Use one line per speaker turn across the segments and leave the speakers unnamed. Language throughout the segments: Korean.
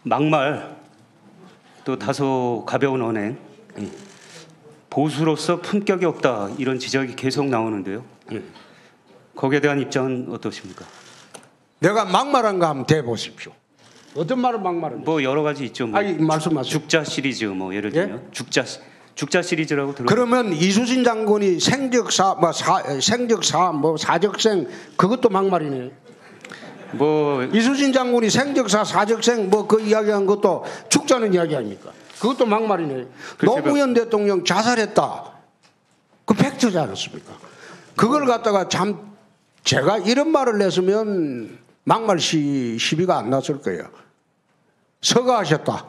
막말, 또 다소 가벼운 언행, 보수로서 품격이 없다 이런 지적이 계속 나오는데요. 거기에 대한 입장은 어떠십니까?
내가 막말한 거 한번 대보십시오. 어떤 말을 막말을?
뭐 여러 가지 있죠. 뭐
아니 말씀하세요.
죽자 시리즈 뭐 예를 들면 죽자 시리즈라고 들어.
그러면 이수진 장군이 사적생 그것도 막말이네.
뭐
이수진 장군이 생적사 사적생 뭐 그 이야기한 것도 죽자는 이야기 아닙니까? 그것도 막말이네. 노무현 대통령 자살했다. 그 팩트지 않았습니까? 그걸 갖다가 참 제가 이런 말을 냈으면 막말 시비가 안 났을 거예요. 서가하셨다.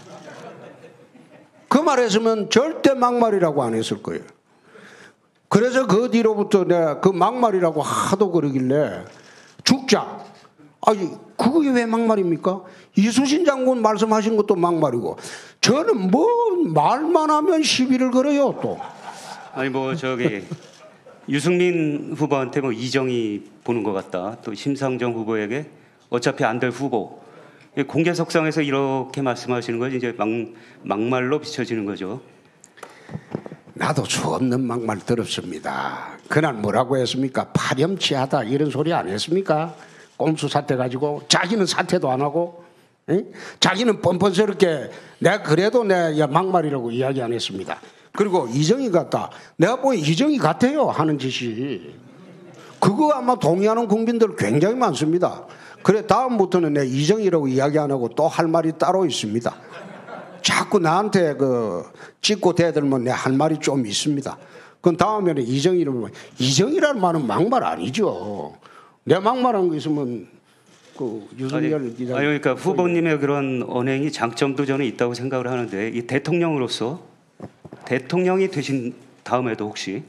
그 말했으면 절대 막말이라고 안 했을 거예요. 그래서 그 뒤로부터 내가 그 막말이라고 하도 그러길래 죽자. 아니 그게 왜 막말입니까? 이수신 장군 말씀하신 것도 막말이고 저는 뭐 말만 하면 시비를 걸어요 또.
아니 뭐 저기 유승민 후보한테 뭐 이정이 보는 것 같다. 또 심상정 후보에게 어차피 안 될 후보. 공개석상에서 이렇게 말씀하시는 건 이제 막말로 비춰지는 거죠.
나도 수없는 막말 들었습니다. 그날 뭐라고 했습니까? 파렴치하다 이런 소리 안 했습니까? 꼼수 사태 가지고 자기는 사퇴도 안 하고 자기는 뻔뻔스럽게 내가 그래도 내가 막말이라고 이야기 안 했습니다. 그리고 이정희 같다. 내가 보기엔 이정희 같아요 하는 짓이. 그거 아마 동의하는 국민들 굉장히 많습니다. 그래 다음부터는 내 이정희라고 이야기 안 하고 또 할 말이 따로 있습니다. 자꾸 나한테 그 찍고 대들면 내 할 말이 좀 있습니다. 그럼 다음에는 이정희를 이정희라는 말은 막말 아니죠. 내 막말한 거 있으면 그 유승열 기자.
그러니까 후보님의 그런 언행이 장점도 저는 있다고 생각을 하는데 이 대통령으로서 대통령이 되신 다음에도 혹시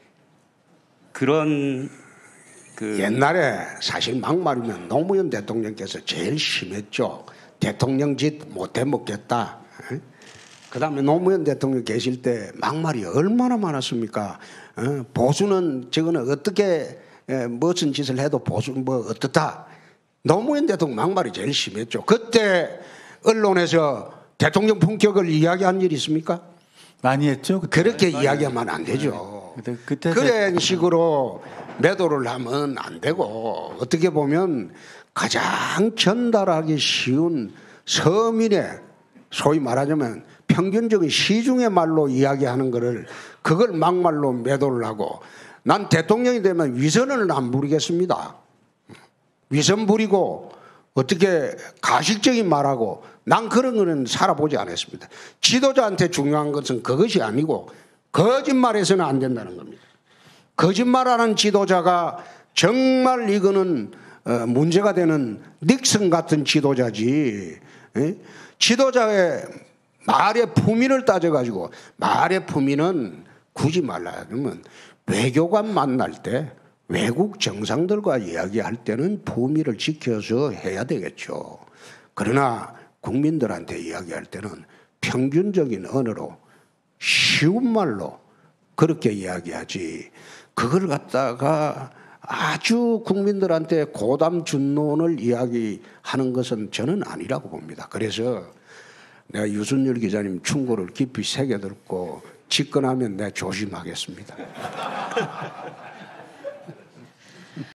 그런
옛날에 사실 막말이면 노무현 대통령께서 제일 심했죠. 대통령 짓 못해 먹겠다. 그 다음에 노무현 대통령 계실 때 막말이 얼마나 많았습니까? 보수는 저거는 어떻게 무슨 짓을 해도 보수 뭐 어떻다. 노무현 대통령 막말이 제일 심했죠. 그때 언론에서 대통령 품격을 이야기한 일이 있습니까?
많이 했죠. 그때.
그렇게 이야기하면 안 되죠.
그때
그런 식으로 매도를 하면 안 되고 어떻게 보면 가장 전달하기 쉬운 서민의 소위 말하자면 평균적인 시중의 말로 이야기하는 거를 그걸 막말로 매도를 하고 난 대통령이 되면 위선을 안 부리겠습니다. 위선 부리고 어떻게 가식적인 말하고 난 그런 거는 살아보지 않았습니다. 지도자한테 중요한 것은 그것이 아니고 거짓말해서는 안 된다는 겁니다. 거짓말하는 지도자가 정말 이거는 문제가 되는 닉슨 같은 지도자지. 지도자의 말의 품위를 따져가지고 말의 품위는 굳이 말하자면 외교관 만날 때 외국 정상들과 이야기할 때는 품위를 지켜서 해야 되겠죠. 그러나 국민들한테 이야기할 때는 평균적인 언어로 쉬운 말로 그렇게 이야기하지 그걸 갖다가 아주 국민들한테 고담 준론을 이야기하는 것은 저는 아니라고 봅니다. 그래서 내가 유순열 기자님 충고를 깊이 새겨듣고 집권하면 내가 조심하겠습니다.